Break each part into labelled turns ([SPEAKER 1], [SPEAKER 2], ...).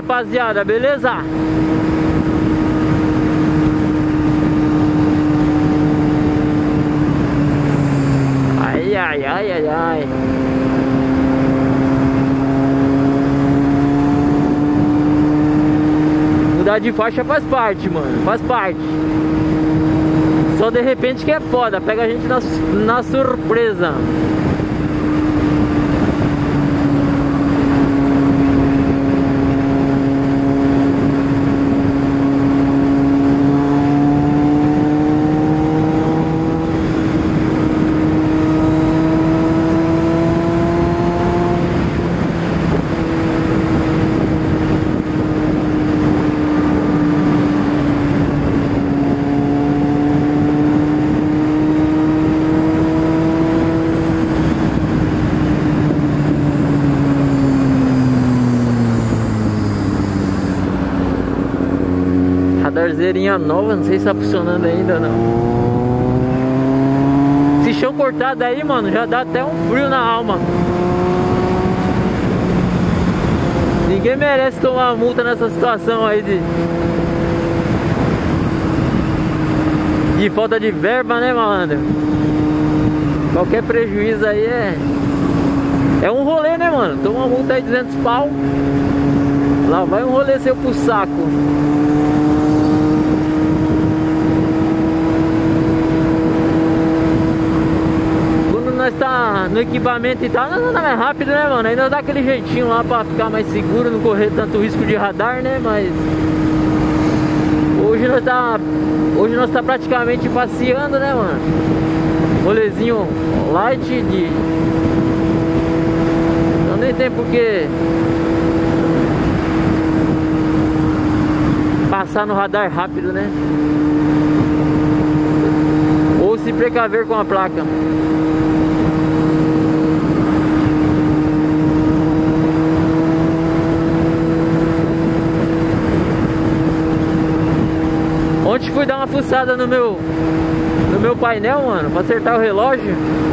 [SPEAKER 1] rapaziada, beleza? Ai, ai, ai, ai, ai. Mudar de faixa faz parte, mano, faz parte. Só de repente que é foda, pega a gente na surpresa. Radarzeirinha nova, não sei se tá funcionando ainda ou não. Esse chão cortado aí, mano, já dá até um frio na alma. Ninguém merece tomar multa nessa situação aí de falta de verba, né, malandro? Qualquer prejuízo aí é um rolê, né, mano? Toma uma multa aí de 200 pau. Lá vai um rolê seu pro saco. Nós tá no equipamento e tal, nós anda mais rápido, né, mano? Ainda dá aquele jeitinho lá pra ficar mais seguro, não correr tanto risco de radar, né? Mas hoje nós tá praticamente passeando, né, mano? Rolezinho light de... Então nem tem porque passar no radar rápido, né? Ou se precaver com a placa. Ontem fui dar uma fuçada no meu painel, mano, pra acertar o relógio.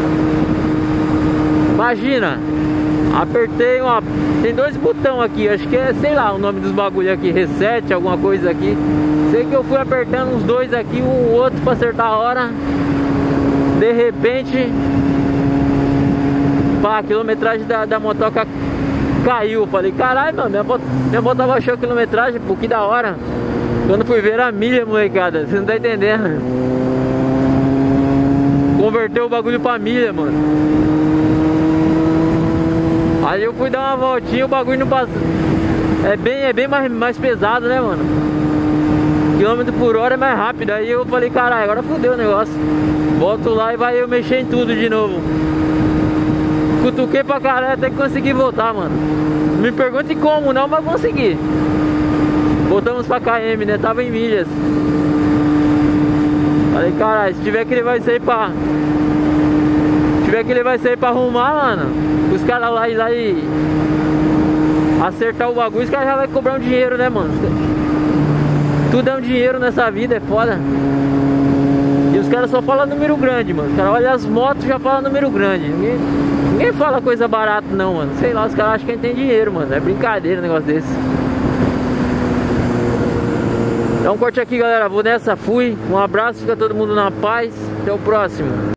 [SPEAKER 1] Imagina, apertei uma... Tem dois botões aqui, acho que é, sei lá, o nome dos bagulho aqui, reset, alguma coisa aqui. Sei que eu fui apertando uns dois aqui, um outro pra acertar a hora. De repente, pá, a quilometragem da motoca caiu. Falei, caralho, mano, minha moto abaixou a quilometragem, pô, que da hora. Quando fui ver a milha, molecada, você não tá entendendo. Converteu o bagulho pra milha, mano. Aí eu fui dar uma voltinha, o bagulho não passa. É bem mais pesado, né, mano? Quilômetro por hora é mais rápido. Aí eu falei, caralho, agora fodeu o negócio. Volto lá e vai eu mexer em tudo de novo. Cutuquei pra caralho até que consegui voltar, mano. Não me pergunte como não, mas consegui. Voltamos pra KM, né? Tava em milhas. Falei, caralho, se tiver que ele vai sair pra... Se tiver que ele vai sair pra arrumar, mano, os caras lá e acertar o bagulho, os caras já vai cobrar um dinheiro, né, mano? Tudo é um dinheiro nessa vida, é foda. E os caras só falam número grande, mano. Os caras olham as motos e já falam número grande. Ninguém fala coisa barata, não, mano. Sei lá, os caras acham que a gente tem dinheiro, mano. É brincadeira um negócio desse. Dá um corte aqui, galera. Vou nessa, fui. Um abraço, fica todo mundo na paz. Até o próximo.